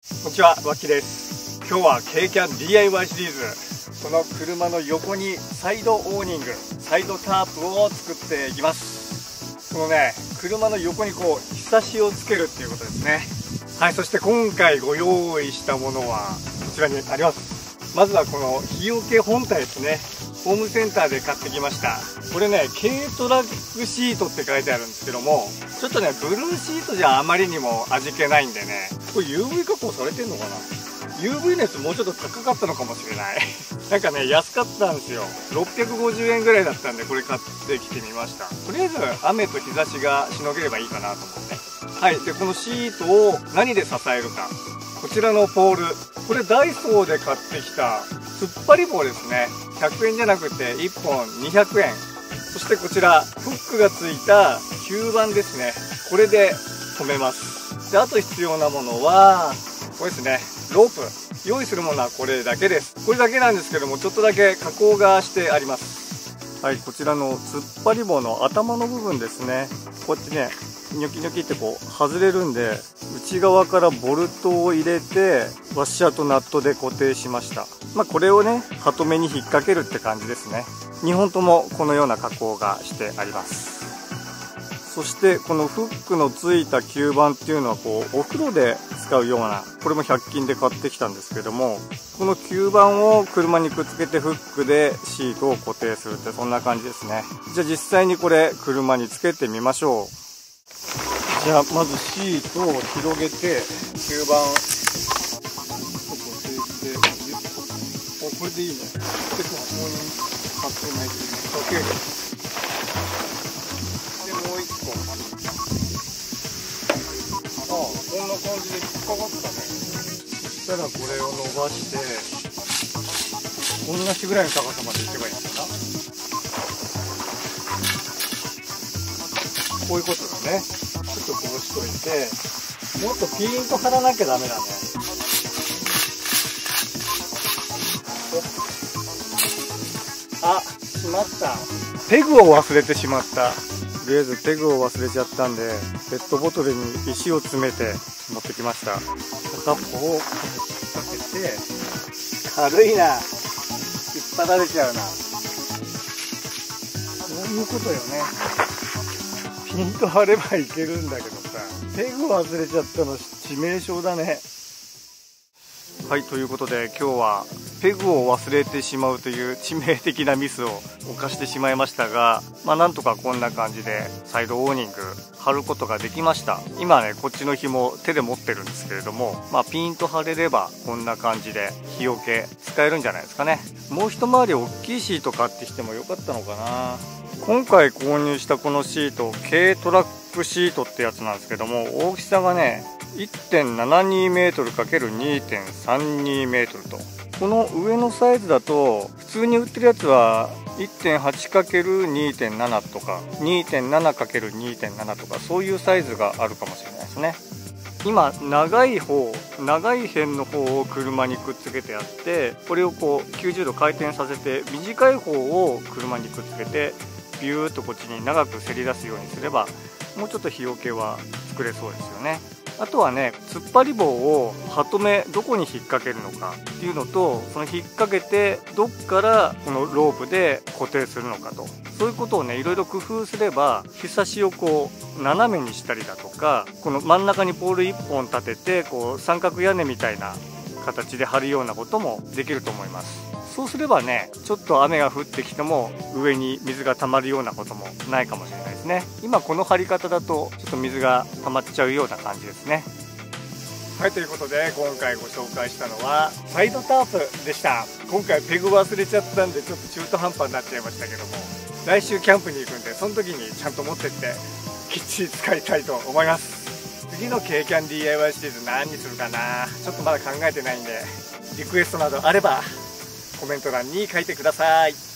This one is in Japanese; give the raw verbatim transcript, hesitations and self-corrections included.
こんにちは、わっきです。今日は軽キャン ディーアイワイ シリーズ、この車の横にサイドオーニング、サイドタープを作っていきます。このね、車の横にこう、ひさしをつけるっていうことですね。はい、そして今回ご用意したものはこちらにあります。まずはこの日よけ本体ですね。ホームセンターで買ってきました。これね、軽トラックシートって書いてあるんですけども、ちょっとね、ブルーシートじゃあまりにも味気ないんでね、これ ユーブイ 加工されてんのかな？ ユーブイ のやつもうちょっと高かったのかもしれない。なんかね、安かったんですよ。ろっぴゃくごじゅうえんぐらいだったんで、これ買ってきてみました。とりあえず、雨と日差しがしのげればいいかなと思って。はい、で、このシートを何で支えるか。こちらのポール。これダイソーで買ってきた突っ張り棒ですね。ひゃくえんじゃなくていっぽんにひゃくえん。そしてこちら、フックがついた吸盤ですね。これで留めます。で、あと必要なものは、これですね。ロープ。用意するものはこれだけです。これだけなんですけども、ちょっとだけ加工がしてあります。はい、こちらの突っ張り棒の頭の部分ですね。こうやってね、ニョキニョキってこう外れるんで、内側からボルトを入れてワッシャーとナットで固定しました。まあこれをね、ハトメに引っ掛けるって感じですね。にほんともこのような加工がしてあります。そしてこのフックのついた吸盤っていうのはこうお風呂で使うような、これもひゃく均で買ってきたんですけども、この吸盤を車にくっつけてフックでシートを固定するって、そんな感じですね。じゃあ実際にこれ車につけてみましょう。じゃあまずシートを広げて吸盤を固定して、お、これでいいね。で、ここにかけないといけない。かける。で、もう一個。ああ、こんな感じで引っかかったね。そしたらこれを伸ばして、同じぐらいの高さまでいけばいいのかな。こういうことだね。ちょっとこうしといて、もっとピーンと張らなきゃダメだね。あ、しまった。ペグを忘れてしまった。とりあえずペグを忘れちゃったんで、ペットボトルに石を詰めて持ってきました。片っぽを引っ掛けて、軽いな。引っ張られちゃうな。そういうことよね。ピンと張ればいけるんだけどさ、ペグ忘れちゃったの致命傷だね。はい、ということで今日はペグを忘れてしまうという致命的なミスを犯してしまいましたが、まあなんとかこんな感じでサイドオーニング貼ることができました。今ね、こっちの紐手で持ってるんですけれども、まあピンと張れればこんな感じで日よけ使えるんじゃないですかね。もう一回り大きいシート買ってきてもよかったのかな。今回購入したこのシート、軽トラックシートってやつなんですけども、大きさがね いってんななにメートルかけるにてんさんにメートルと、この上のサイズだと普通に売ってるやつは いってんはちかけるにてんなな とか にてんななかけるにてんなな とか、そういうサイズがあるかもしれないですね。今長い方長い辺の方を車にくっつけてあって、これをこうきゅうじゅうど回転させて、短い方を車にくっつけてビューッとこっちに長くせり出すようにすれば、もうちょっと日よけは作れそうですよね。あとはね、突っ張り棒をハトメどこに引っ掛けるのかっていうのと、その引っ掛けてどっからこのロープで固定するのかと、そういうことをね、いろいろ工夫すれば、ひさしをこう斜めにしたりだとか、この真ん中にポールいっぽん立ててこう三角屋根みたいな形で貼るようなこともできると思います。そうすればね、ちょっと雨が降ってきても上に水が溜まるようなこともないかもしれないですね。今この貼り方だとちょっと水が溜まっちゃうような感じですね。はい、ということで今回ご紹介したのはサイドタープでした。今回ペグ忘れちゃったんでちょっと中途半端になっちゃいましたけども、来週キャンプに行くんで、その時にちゃんと持ってってきっちり使いたいと思います。次の軽キャン ディーアイワイ シリーズ何にするかな、ちょっとまだ考えてないんで、リクエストなどあればコメント欄に書いてください。